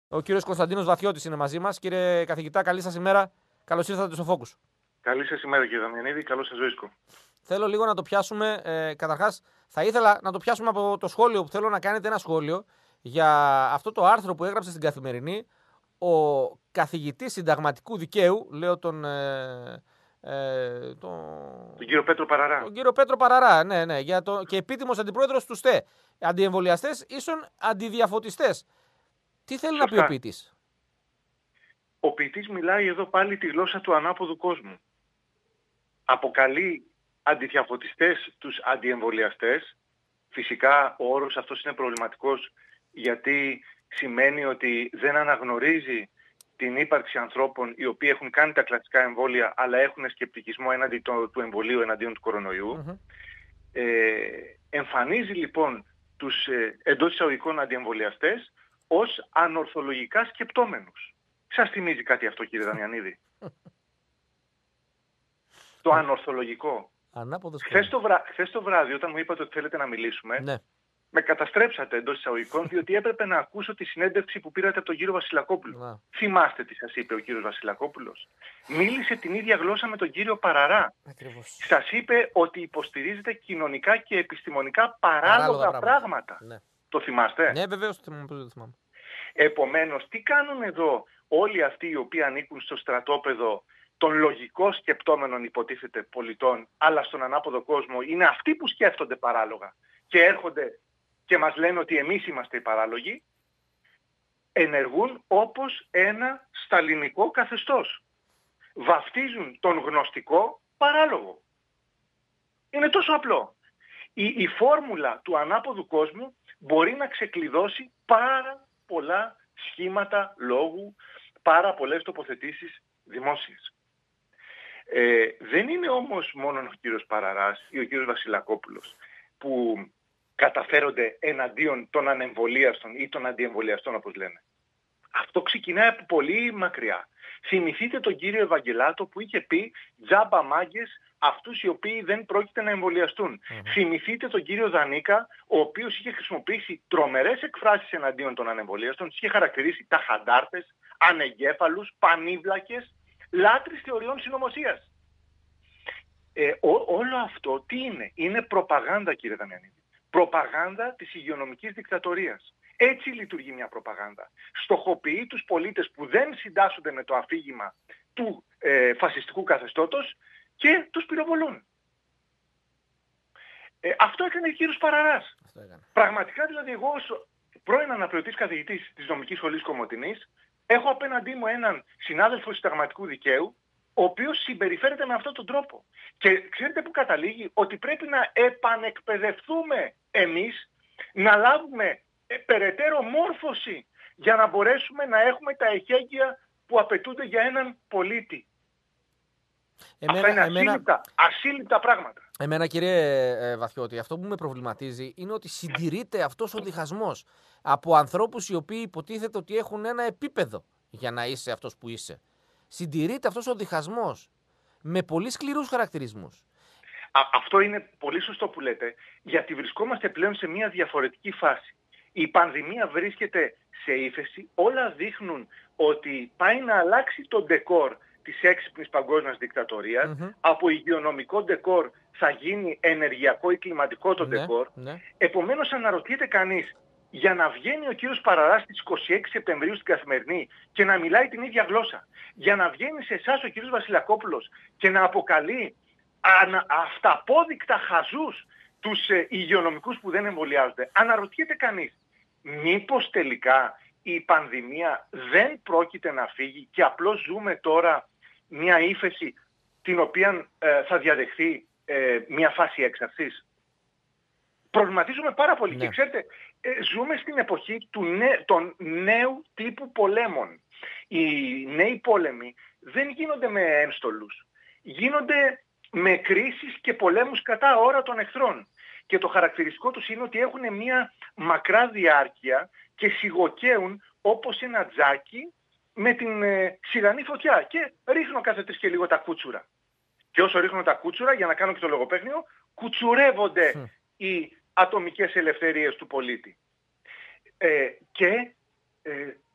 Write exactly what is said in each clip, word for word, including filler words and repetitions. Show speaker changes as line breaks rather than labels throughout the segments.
Ο κύριος Κωνσταντίνος Βαθιώτης είναι μαζί μας. Κύριε καθηγητά, καλή σας ημέρα. Καλώς ήρθατε στο Focus.
Καλή σας ημέρα, κύριε Δαμιανίδη. Καλώς σας βρίσκω.
Θέλω λίγο να το πιάσουμε. Ε, καταρχάς, θα ήθελα να το πιάσουμε από το σχόλιο που θέλω να κάνετε ένα σχόλιο για αυτό το άρθρο που έγραψε στην Καθημερινή ο καθηγητής συνταγματικού δικαίου, λέω τον. Ε, ε, το...
Τον κύριο Πέτρο Παραρά.
Τον κύριο Πέτρο Παραρά, ναι, ναι. Για το... Και επίτιμος αντιπρόεδρος του ΣΤΕ. Αντιεμβολιαστές ίσον αντιδιαφωτιστές. Τι θέλει
Σωστά.
να πει ο ποιητής?
Ο ποιητής μιλάει εδώ πάλι τη γλώσσα του ανάποδου κόσμου. Αποκαλεί αντιδιαφωτιστές τους αντιεμβολιαστές. Φυσικά ο όρος αυτός είναι προβληματικός, γιατί σημαίνει ότι δεν αναγνωρίζει την ύπαρξη ανθρώπων οι οποίοι έχουν κάνει τα κλασικά εμβόλια αλλά έχουν σκεπτικισμό έναντι του, του εμβολίου εναντίον του κορονοϊού. Mm-hmm. Ε, εμφανίζει λοιπόν τους ε, εντός εισαγωγικών αντιεμβολιαστές ως ανορθολογικά σκεπτόμενους. Σας θυμίζει κάτι αυτό, κύριε Δαμιανίδη? Το ανορθολογικό. Χθες το, βρά... Χθες το βράδυ, όταν μου είπατε ότι θέλετε να μιλήσουμε,
ναι.
με καταστρέψατε εντός εισαγωγικών, διότι έπρεπε να ακούσω τη συνέντευξη που πήρατε από τον κύριο Βασιλακόπουλο.
Ναι.
Θυμάστε τι σας είπε ο κύριος Βασιλακόπουλος? Μίλησε την ίδια γλώσσα με τον κύριο Παραρά.
Ακριβώς.
Σας είπε ότι υποστηρίζετε κοινωνικά και επιστημονικά παράλογα,
παράλογα
πράγματα. πράγματα.
Ναι.
Το θυμάστε?
Ναι, βεβαίως το θυμάμαι.
Επομένως, τι κάνουν εδώ όλοι αυτοί οι οποίοι ανήκουν στο στρατόπεδο των λογικών σκεπτόμενων υποτίθεται πολιτών, αλλά στον ανάποδο κόσμο είναι αυτοί που σκέφτονται παράλογα και έρχονται και μας λένε ότι εμείς είμαστε οι παράλογοι? Ενεργούν όπως ένα σταλινικό καθεστώς. Βαφτίζουν τον γνωστικό παράλογο. Είναι τόσο απλό. Η, η φόρμουλα του ανάποδου κόσμου μπορεί να ξεκλειδώσει πάρα πολλά σχήματα λόγου, πάρα πολλές τοποθετήσεις δημόσιες. Ε, δεν είναι όμως μόνο ο κύριος Παραράς ή ο κύριος Βασιλακόπουλος που καταφέρονται εναντίον των ανεμβολίαστων ή των αντιεμβολιαστών, όπως λένε. Αυτό ξεκινάει από πολύ μακριά. Θυμηθείτε τον κύριο Ευαγγελάτο που είχε πει τζάμπα μάγκες αυτούς οι οποίοι δεν πρόκειται να εμβολιαστούν. Mm-hmm. Θυμηθείτε τον κύριο Δανίκα, ο οποίος είχε χρησιμοποιήσει τρομερές εκφράσεις εναντίον των ανεμβολίαστων, τους είχε χαρακτηρίσει ταχαντάρτες, ανεγκέφαλους, πανίβλακες, λάτρεις θεωριών συνωμοσίας. Ε, ό, όλο αυτό τι είναι? Είναι προπαγάνδα, κύριε Δαμιανίδη. Προπαγάνδα της υγειονομικής δικτατορίας. Έτσι λειτουργεί μια προπαγάνδα. Στοχοποιεί τους πολίτες που δεν συντάσσονται με το αφήγημα του ε, φασιστικού καθεστώτος και τους πυροβολούν. Ε, αυτό έκανε ο κύριος Παραράς. Πραγματικά δηλαδή εγώ ως πρώην αναπληρωτής καθηγητής της Νομικής Σχολής Κομοτηνής έχω απέναντί μου έναν συνάδελφο συνταγματικού δικαίου ο οποίος συμπεριφέρεται με αυτόν τον τρόπο. Και ξέρετε που καταλήγει? Ότι πρέπει να επανεκπαιδευτούμε εμείς, να λάβουμε ε, περαιτέρω μόρφωση για να μπορέσουμε να έχουμε τα εχέγγυα που απαιτούνται για έναν πολίτη. Εμένα, Αυτά είναι ασύλληπτα, εμένα, ασύλληπτα πράγματα.
Εμένα, κύριε ε, Βαθιώτη, αυτό που με προβληματίζει είναι ότι συντηρείται αυτός ο διχασμός από ανθρώπους οι οποίοι υποτίθεται ότι έχουν ένα επίπεδο για να είσαι αυτός που είσαι. Συντηρείται αυτός ο διχασμός με πολύ σκληρούς χαρακτηρισμούς.
Α, αυτό είναι πολύ σωστό που λέτε, γιατί βρισκόμαστε πλέον σε μια διαφορετική φάση. Η πανδημία βρίσκεται σε ύφεση, όλα δείχνουν ότι πάει να αλλάξει το ντεκόρ της έξυπνης παγκόσμιας δικτατορίας. Mm-hmm. Από υγειονομικό ντεκόρ θα γίνει ενεργειακό ή κλιματικό το ντεκόρ.
Ναι, ναι.
Επομένως αναρωτιέται κανείς, για να βγαίνει ο κύριος Παραράς στις είκοσι έξι Σεπτεμβρίου στην Καθημερινή και να μιλάει την ίδια γλώσσα, για να βγαίνει σε εσάς ο κύριος Βασιλακόπουλος και να αποκαλεί ανα, αυταπόδεικτα χαζούς τους ε, υγειονομικούς που δεν εμβολιάζονται, αναρωτιέται κανείς, μήπως τελικά η πανδημία δεν πρόκειται να φύγει και απλώς ζούμε τώρα μια ύφεση την οποία ε, θα διαδεχθεί ε, μια φάση έξαρσης? Προβληματίζουμε πάρα πολύ. Ναι. Και ξέρετε, ε, ζούμε στην εποχή του νέ, των νέου τύπου πολέμων. Οι νέοι πόλεμοι δεν γίνονται με ένστολους. Γίνονται με κρίσεις και πολέμους κατά ώρα των εχθρών. Και το χαρακτηριστικό τους είναι ότι έχουν μια μακρά διάρκεια και σιγοκαίουν όπως ένα τζάκι με την ε, σιγανή φωτιά. Και ρίχνω κάθε τρεις και λίγο τα κούτσουρα. Και όσο ρίχνω τα κούτσουρα, για να κάνω και το λογοπαίγνιο, κουτσουρεύονται mm. οι ατομικές ελευθερίες του πολίτη. Ε, και ε,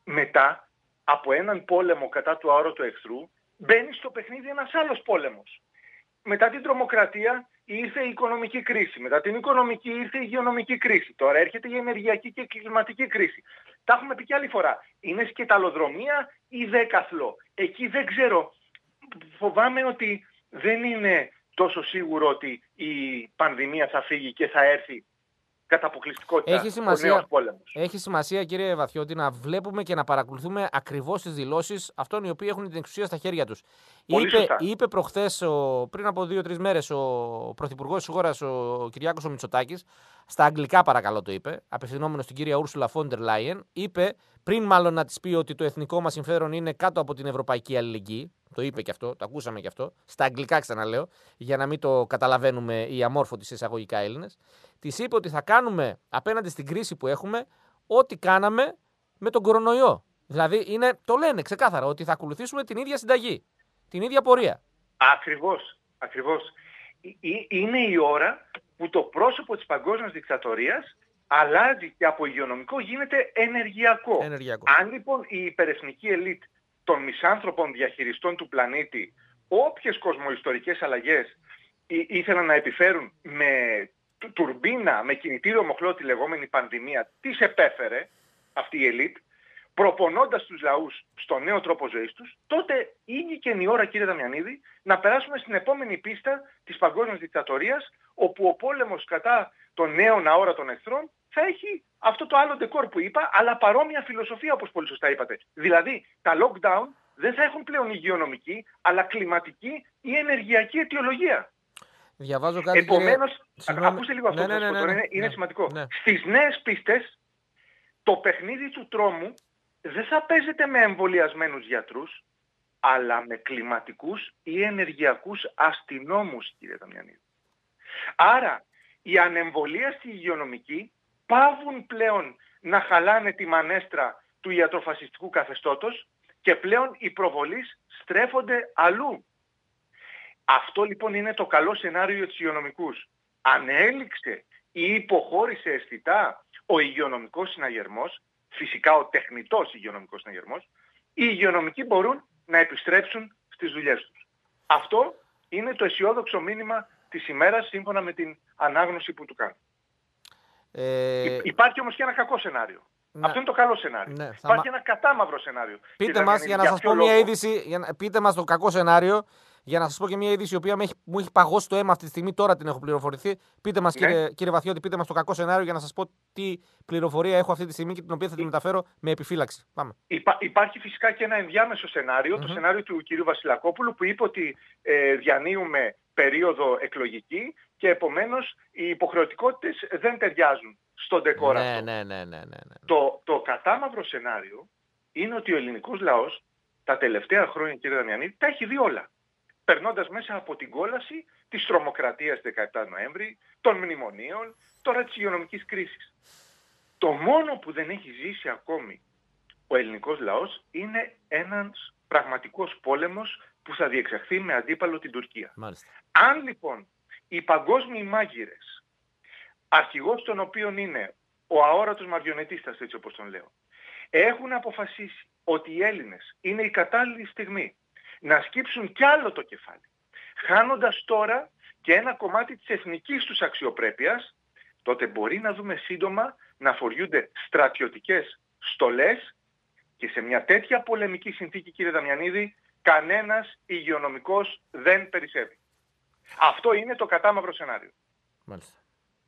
μετά από έναν πόλεμο κατά του αόρατου εχθρού μπαίνει στο παιχνίδι ένας άλλος πόλεμος. Μετά την τρομοκρατία ήρθε η οικονομική κρίση. Μετά την οικονομική ήρθε η υγειονομική κρίση. Τώρα έρχεται η ενεργειακή και κλιματική κρίση. Τα έχουμε πει και άλλη φορά. Είναι σκεταλοδρομία ή δέκαθλο. Εκεί δεν ξέρω. Φοβάμαι ότι δεν είναι τόσο σίγουρο ότι η πανδημία θα φύγει και θα έρθει κατά αποκλειστικότητα
έχει σημασία,
ο νέος πόλεμος.
Έχει σημασία, κύριε Βαθιώτη, να βλέπουμε και να παρακολουθούμε ακριβώς τις δηλώσεις αυτών οι οποίοι έχουν την εξουσία στα χέρια τους. Είπε, είπε προχθές, ο, πριν από δύο-τρεις μέρες, ο Πρωθυπουργός της χώρας, ο Κυριάκος ο Μητσοτάκης, στα αγγλικά παρακαλώ το είπε, απευθυνόμενος στην κυρία Ούρσουλα Φόντερ Λάιεν, είπε, πριν μάλλον να της πει ότι το εθνικό μας συμφέρον είναι κάτω από την ευρωπαϊκή αλληλεγγύη, το είπε και αυτό, το ακούσαμε και αυτό, στα αγγλικά ξαναλέω, για να μην το καταλαβαίνουμε οι αμόρφωτοι σε εισαγωγικά Έλληνες. Της είπε ότι θα κάνουμε απέναντι στην κρίση που έχουμε ό,τι κάναμε με τον κορονοϊό. Δηλαδή είναι, το λένε ξεκάθαρα ότι θα ακολουθήσουμε την ίδια συνταγή, την ίδια πορεία.
Ακριβώς, ακριβώς. Είναι η ώρα που το πρόσωπο της παγκόσμιας δικτατορίας αλλάζει και από υγειονομικό γίνεται ενεργειακό.
ενεργειακό.
Αν λοιπόν η υπερεθνική ελίτ των μισάνθρωπων διαχειριστών του πλανήτη όποιες κοσμοϊστορικές αλλαγές ήθελαν να επιφέρουν με τουρμπίνα, με κινητήριο μοχλό τη λεγόμενη πανδημία, τις επέφερε αυτή η ελίτ, προπονώντας τους λαούς στο νέο τρόπο ζωής τους, τότε ήγηκε η ώρα, κύριε Δαμιανίδη, να περάσουμε στην επόμενη πίστα της παγκόσμιας δικτατορίας, όπου ο πόλεμος κατά των νέων αόρατων εχθρών θα έχει αυτό το άλλο ντεκόρ που είπα, αλλά παρόμοια φιλοσοφία, όπως πολύ σωστά είπατε. Δηλαδή, τα lockdown δεν θα έχουν πλέον υγειονομική, αλλά κλιματική ή ενεργειακή αιτιολογία.
Διαβάζω κάτι.
Επομένως,
κύριε...
ακούστε λίγο αυτό,
ναι, ναι, ναι, ναι, ναι,
είναι, είναι
ναι,
σημαντικό.
Ναι.
Στις νέες πίστες, το παιχνίδι του τρόμου δεν θα παίζεται με εμβολιασμένους γιατρούς, αλλά με κλιματικούς ή ενεργειακούς αστυνόμους, κύριε Δαμιανίδη. Άρα, οι ανεμβολίαστοι υγειονομικοί πάβουν πλέον να χαλάνε τη μανέστρα του ιατροφασιστικού καθεστώτος και πλέον οι προβολείς στρέφονται αλλού. Αυτό λοιπόν είναι το καλό σενάριο για τους υγειονομικούς. Αν έληξε ή υποχώρησε αισθητά ο υγειονομικός συναγερμός, φυσικά ο τεχνητός υγειονομικός συναγερμός, οι υγειονομικοί μπορούν να επιστρέψουν στις δουλειές τους. Αυτό είναι το αισιόδοξο μήνυμα της ημέρας σύμφωνα με την ανάγνωση που του κάνω. Ε... Υπάρχει όμως και ένα κακό σενάριο. Να... Αυτό είναι το καλό σενάριο. Ναι, Υπάρχει μα... ένα κατάμαυρο σενάριο.
Πείτε μας, για να σας πω μια είδηση, για να... πείτε μας το κακό σενάριο, για να σας πω και μια είδηση η οποία μου έχει, μου έχει παγώσει το αίμα αυτή τη στιγμή, τώρα την έχω πληροφορηθεί. Πείτε μας, ναι. κύριε, κύριε Βαθιώτη, πείτε μας το κακό σενάριο για να σας πω τι πληροφορία έχω αυτή τη στιγμή και την οποία θα την μεταφέρω με επιφύλαξη. Πάμε. Υπά,
υπάρχει φυσικά και ένα ενδιάμεσο σενάριο, mm-hmm. το σενάριο του κ. Βασιλακόπουλου, που είπε ότι ε, διανύουμε περίοδο εκλογική και επομένως οι υποχρεωτικότητες δεν ταιριάζουν στον ντεκόρ
ναι,
αυτό.
Ναι, ναι, ναι, ναι, ναι.
Το, το κατάμαυρο σενάριο είναι ότι ο ελληνικός λαός τα τελευταία χρόνια, κύριε Δαμιανίδη, τα έχει δει όλα. Περνώντας μέσα από την κόλαση της τρομοκρατίας δεκαεπτά Νοέμβρη, των μνημονίων, τώρα της υγειονομικής κρίσης. Το μόνο που δεν έχει ζήσει ακόμη ο ελληνικός λαός είναι ένας πραγματικός πόλεμος που θα διεξαχθεί με αντίπαλο την Τουρκία.
Μάλιστα.
Αν λοιπόν οι παγκόσμιοι μάγειρες, αρχηγός των οποίων είναι ο αόρατος μαριονετίστας, έτσι όπως τον λέω, έχουν αποφασίσει ότι οι Έλληνες είναι η κατάλληλη στιγμή να σκύψουν κι άλλο το κεφάλι, χάνοντας τώρα και ένα κομμάτι της εθνικής τους αξιοπρέπειας, τότε μπορεί να δούμε σύντομα να φοριούνται στρατιωτικές στολές και σε μια τέτοια πολεμική συνθήκη, κύριε Δαμιανίδη, κανένας υγειονομικός δεν περισσεύει. Αυτό είναι το κατάμαυρο σενάριο.
Μάλιστα.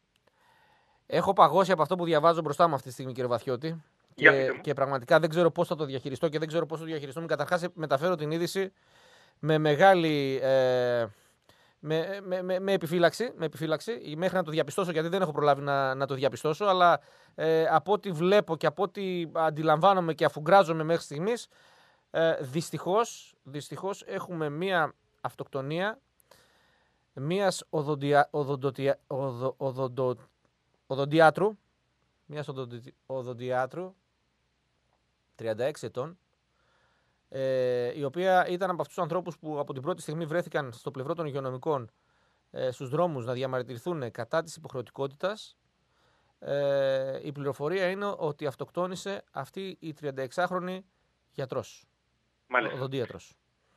Έχω παγώσει από αυτό που διαβάζω μπροστά μου αυτή τη στιγμή, κύριε Βαθιώτη. Και, και πραγματικά δεν ξέρω πώς θα το διαχειριστώ και δεν ξέρω πώς θα το διαχειριστώ. Καταρχάς, μεταφέρω την είδηση με μεγάλη. Ε, με, με, με, με, επιφύλαξη, με επιφύλαξη, μέχρι να το διαπιστώσω, γιατί δεν έχω προλάβει να, να το διαπιστώσω. Αλλά ε, από ό,τι βλέπω και από ό,τι αντιλαμβάνομαι και αφουγκράζομαι μέχρι στιγμής, ε, δυστυχώς, δυστυχώς έχουμε μία αυτοκτονία μίας οδοντια, οδοντοτια, οδο, οδοντο, οδοντιάτρου. Μιας οδοντιάτρου τριάντα έξι ετών, ε, η οποία ήταν από αυτούς τους ανθρώπους που από την πρώτη στιγμή βρέθηκαν στο πλευρό των υγειονομικών ε, στους δρόμους να διαμαρτυρηθούν κατά της υποχρεωτικότητας, Ε, η πληροφορία είναι ότι αυτοκτόνησε αυτή η τριανταεξάχρονη γιατρός, οδοντίατρος.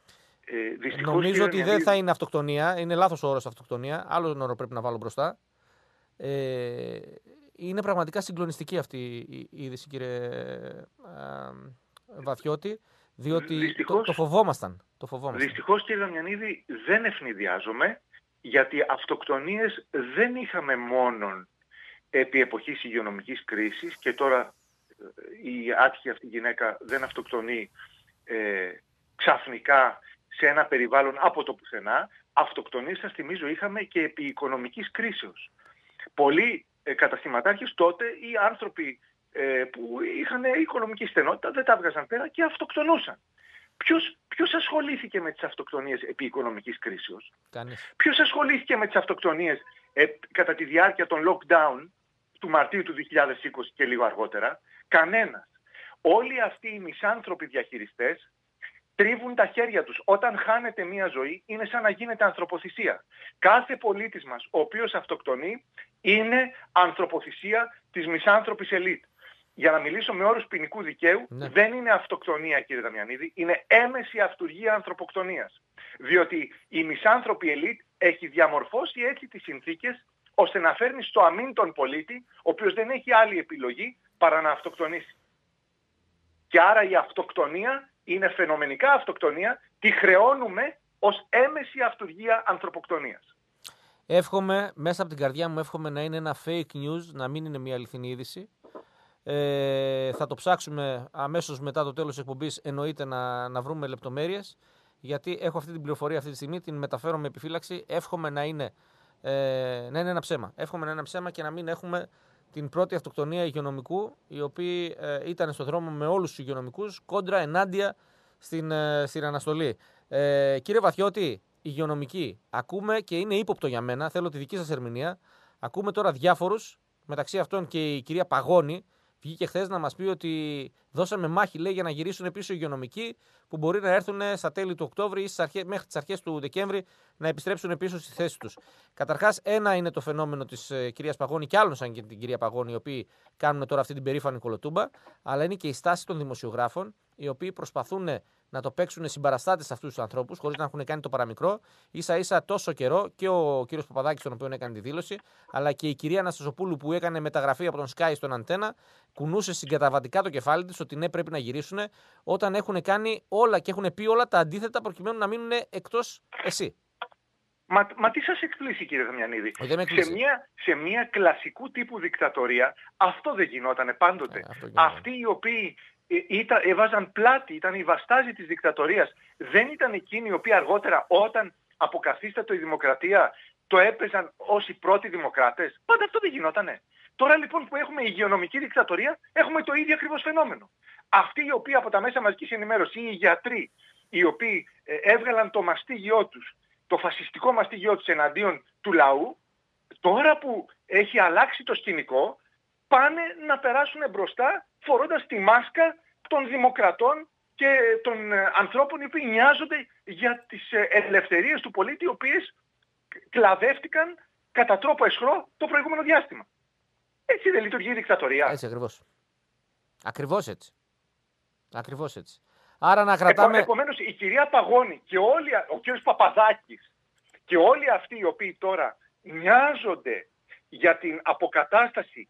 Ε,
Νομίζω ότι
Μιανίδη...
δεν θα είναι αυτοκτονία, είναι λάθος ο όρος αυτοκτονία, άλλον όρο πρέπει να βάλω μπροστά. Ε, είναι πραγματικά συγκλονιστική αυτή η είδηση, κύριε ε, Βαθιώτη, διότι δυστυχώς, το, το, φοβόμασταν, το φοβόμασταν.
Δυστυχώς, κύριε Δαμιανίδη, δεν ευνηδιάζομαι, γιατί αυτοκτονίες δεν είχαμε μόνον επί εποχής υγειονομικής κρίσης και τώρα η άτυχη αυτή γυναίκα δεν αυτοκτονεί ε, ξαφνικά σε ένα περιβάλλον από το πουθενά. Αυτοκτονίες, σας θυμίζω, είχαμε και επί οικονομικής κρίσεως. Πολλοί ε, καταστηματάρχες τότε, οι άνθρωποι ε, που είχαν οικονομική στενότητα, δεν τα έβγαζαν πέρα και αυτοκτονούσαν. Ποιος, ποιος ασχολήθηκε με τις αυτοκτονίες επί οικονομικής κρίσεως?
Κανείς.
Ποιος ασχολήθηκε με τις αυτοκτονίες ε, κατά τη διάρκεια των lockdown του Μαρτίου του δύο χιλιάδες είκοσι και λίγο αργότερα? Κανένας. Όλοι αυτοί οι μισάνθρωποι διαχειριστές τρίβουν τα χέρια τους. Όταν χάνεται μία ζωή είναι σαν να γίνεται ανθρωποθυσία. Κάθε πολίτης μας ο οποίος αυτοκτονεί είναι ανθρωποθυσία της μισάνθρωπης ελίτ. Για να μιλήσω με όρους ποινικού δικαίου, ναι. δεν είναι αυτοκτονία, κύριε Δαμιανίδη, είναι έμεση αυτουργία ανθρωποκτονίας. Διότι η μισάνθρωπη ελίτ έχει διαμορφώσει έτσι τις συνθήκες ώστε να φέρνει στο αμήν τον πολίτη, ο οποίος δεν έχει άλλη επιλογή παρά να αυτοκτονήσει. Και άρα η αυτοκτονία είναι φαινομενικά αυτοκτονία, τη χρεώνουμε ως έμεση αυτουργία ανθρωποκτονίας.
Εύχομαι, μέσα από την καρδιά μου, εύχομαι να είναι ένα fake news, να μην είναι μια αληθινή είδηση. Ε, θα το ψάξουμε αμέσως μετά το τέλος της εκπομπής, εννοείται να, να βρούμε λεπτομέρειες, γιατί έχω αυτή την πληροφορία αυτή τη στιγμή, την μεταφέρω με επιφύλαξη. Εύχομαι να είναι, ε, να είναι ένα ψέμα. Εύχομαι να είναι ένα ψέμα και να μην έχουμε την πρώτη αυτοκτονία υγειονομικού, οι οποίοι ε, ήταν στο δρόμο με όλους τους υγειονομικούς, κόντρα ενάντια στην, ε, στην αναστολή. Ε, κύριε Βαθιώτη, υγειονομικοί, ακούμε και είναι ύποπτο για μένα, θέλω τη δική σας ερμηνεία. Ακούμε τώρα διάφορους, μεταξύ αυτών και η κυρία Παγώνη, βγήκε χθες να μας πει ότι δώσαμε μάχη, λέει, για να γυρίσουν πίσω οι υγειονομικοί που μπορεί να έρθουν στα τέλη του Οκτώβρη ή στις αρχές, μέχρι τις αρχές του Δεκέμβρη να επιστρέψουν πίσω στη θέση τους. Καταρχάς, ένα είναι το φαινόμενο της ε, κυρίας Παγώνη και άλλων σαν και την κυρία Παγώνη, οι οποίοι κάνουν τώρα αυτή την περήφανη κολοτούμπα, αλλά είναι και η στάση των δημοσιογράφων, οι οποίοι προσπαθούν να το παίξουν συμπαραστάτες σε αυτούς τους ανθρώπους, χωρίς να έχουν κάνει το παραμικρό. Ίσα ίσα τόσο καιρό και ο κύριος Παπαδάκης, τον οποίο έκανε τη δήλωση, αλλά και η κυρία Αναστασοπούλου που έκανε μεταγραφή από τον Sky στον Αντένα, κουνούσε συγκαταβατικά το κεφάλι της ότι ναι, πρέπει να γυρίσουν, όταν έχουν κάνει όλα και έχουν πει όλα τα αντίθετα προκειμένου να μείνουν εκτός εσύ.
Μα, μα τι σας εκπλήσει, κύριε Δαμιανίδη? Σε μια, σε μια κλασικού τύπου δικτατορία αυτό δεν γινότανε πάντοτε. Ε, αυτό Αυτοί οι οποίοι Ήταν, έβαζαν πλάτη, ήταν οι βαστάζοι της δικτατορίας. Δεν ήταν εκείνοι οι οποίοι αργότερα, όταν αποκαθίστατο η δημοκρατία, το έπαιζαν ως οι πρώτοι δημοκράτες? Πάντα αυτό δεν γινότανε. Τώρα λοιπόν που έχουμε υγειονομική δικτατορία, έχουμε το ίδιο ακριβώς φαινόμενο. Αυτοί οι οποίοι από τα μέσα μαζικής ενημέρωσης, οι γιατροί, οι οποίοι ε, έβγαλαν το μαστίγιό τους, το φασιστικό μαστίγιό τους εναντίον του λαού, τώρα που έχει αλλάξει το σκηνικό, πάνε να περάσουν μπροστά φορώντας τη μάσκα των δημοκρατών και των ανθρώπων οι οποίοι νοιάζονται για τις ελευθερίες του πολίτη, οι οποίες κλαδεύτηκαν κατά τρόπο αισχρό το προηγούμενο διάστημα. Έτσι δεν λειτουργεί η δικτατορία?
Έτσι ακριβώς. Ακριβώς έτσι. Ακριβώς έτσι. Άρα να κρατάμε...
Επο, επομένως η κυρία Παγώνη και όλοι, ο κύριος Παπαδάκης και όλοι αυτοί οι οποίοι τώρα νοιάζονται για την αποκατάσταση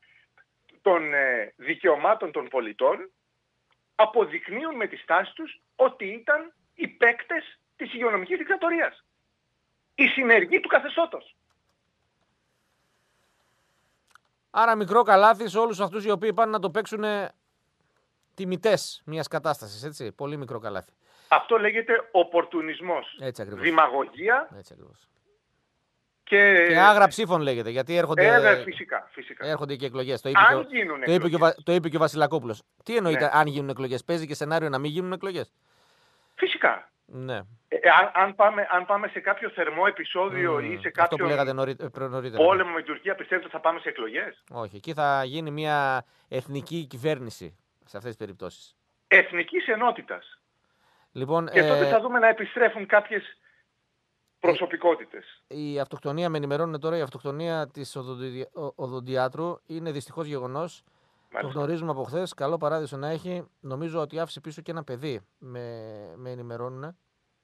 των ε, δικαιωμάτων των πολιτών, αποδεικνύουν με τη στάση τους ότι ήταν οι παίκτες της υγειονομικής δικτατορίας. Οι συνεργοί του καθεστώτος.
Άρα μικρό καλάθι σε όλους αυτούς οι οποίοι πάνε να το παίξουν τιμητές μιας κατάστασης, έτσι. Πολύ μικρό καλάθι.
Αυτό λέγεται οπορτουνισμός.
Έτσι ακριβώς.
Δημαγωγία.
Έτσι ακριβώς.
Και...
και άγρα ψήφων λέγεται, γιατί έρχονται,
ε, φυσικά, φυσικά.
έρχονται και εκλογές. Το είπε,
αν
και,
γίνουν
το, είπε και ο, το είπε και ο Βασιλακόπουλος. Τι εννοείται,
ναι.
αν γίνουν εκλογές? Παίζει και σενάριο να μην γίνουν εκλογές?
Φυσικά.
Ναι.
Ε, αν, αν, πάμε, αν πάμε σε κάποιο θερμό επεισόδιο mm, ή σε κάποιο πόλεμο με την Τουρκία, πιστεύετε ότι θα πάμε σε εκλογές?
Όχι. Εκεί θα γίνει μια εθνική κυβέρνηση σε αυτές τις περιπτώσεις.
Εθνικής ενότητας.
Λοιπόν,
και
ε...
τότε θα δούμε να επιστρέφουν κάποιες προσωπικότητες.
Η αυτοκτονία, με ενημερώνουν τώρα, η αυτοκτονία της οδοντιδια... οδοντιάτρου είναι δυστυχώς γεγονός. Το γνωρίζουμε από χθες. Καλό παράδεισο να έχει. Νομίζω ότι άφησε πίσω και ένα παιδί. Με, με ενημερώνουν.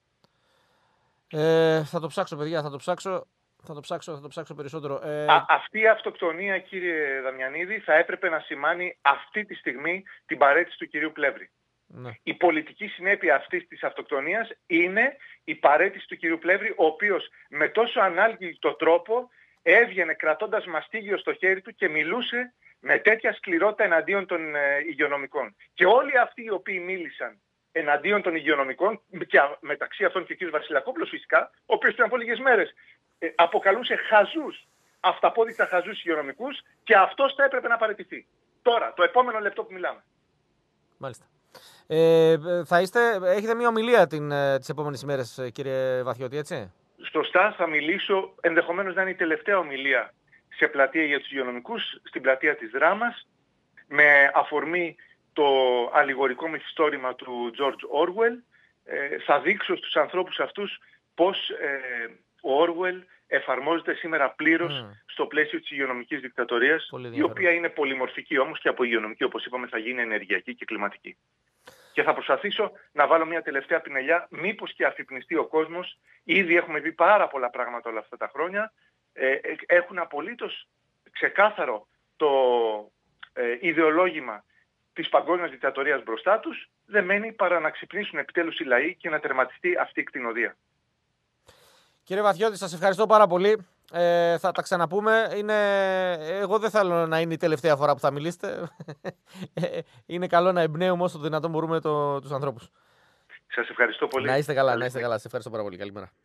Ε, θα το ψάξω, παιδιά, θα το ψάξω. Θα το ψάξω, θα το ψάξω περισσότερο. Ε...
Α, αυτή η αυτοκτονία, κύριε Δαμιανίδη, θα έπρεπε να σημάνει αυτή τη στιγμή την παραίτηση του κυρίου Πλεύρη.
Ναι.
Η πολιτική συνέπεια αυτής της αυτοκτονίας είναι η παραίτηση του κυρίου Πλεύρη, ο οποίος με τόσο ανάλγητο τρόπο έβγαινε κρατώντας μαστίγιο στο χέρι του και μιλούσε με τέτοια σκληρότητα εναντίον των ε, υγειονομικών. Και όλοι αυτοί οι οποίοι μίλησαν εναντίον των υγειονομικών, και μεταξύ αυτών και ο κ. Βασιλακόπουλος φυσικά, ο οποίος πριν από λίγες μέρες ε, αποκαλούσε χαζούς, αυταπόδεικτα χαζούς υγειονομικούς, και αυτός θα έπρεπε να παραιτηθεί. Τώρα, το επόμενο λεπτό που μιλάμε.
Μάλιστα. Ε, θα είστε, έχετε μια ομιλία την, τις επόμενες ημέρες, κύριε Βαθιώτη, έτσι?
Σωστά, θα μιλήσω, ενδεχομένως να είναι η τελευταία ομιλία σε πλατεία για τους υγειονομικούς, στην πλατεία της Δράμας, με αφορμή το αλληγορικό μυθιστόρημα του George Orwell. Ε, θα δείξω στους ανθρώπους αυτούς πώς ε, ο Orwell εφαρμόζεται σήμερα πλήρως mm. στο πλαίσιο της υγειονομικής δικτατορίας, η οποία είναι πολυμορφική όμως, και από υγειονομική, όπως είπαμε, θα γίνει ενεργειακή και κλιματική. Και θα προσπαθήσω να βάλω μια τελευταία πινελιά, μήπως και αφυπνιστεί ο κόσμος. Ήδη έχουμε δει πάρα πολλά πράγματα όλα αυτά τα χρόνια. Ε, έχουν απολύτως ξεκάθαρο το ε, ιδεολόγημα της παγκόσμιας δικτατορίας μπροστά τους. Δεν μένει παρά να ξυπνήσουν επιτέλους οι λαοί και να τερματιστεί αυτή η κτηνοδία.
Κύριε Βαθιώτη, σας ευχαριστώ πάρα πολύ. Ε, θα τα ξαναπούμε. Είναι... Εγώ δεν θέλω να είναι η τελευταία φορά που θα μιλήσετε. Είναι καλό να εμπνέουμε όσο το δυνατόν μπορούμε το, τους ανθρώπους.
Σας ευχαριστώ πολύ.
Να είστε καλά, να είστε καλά. Σας ευχαριστώ πάρα πολύ. Καλημέρα.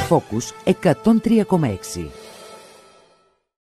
Focus εκατόν τρία κόμμα έξι.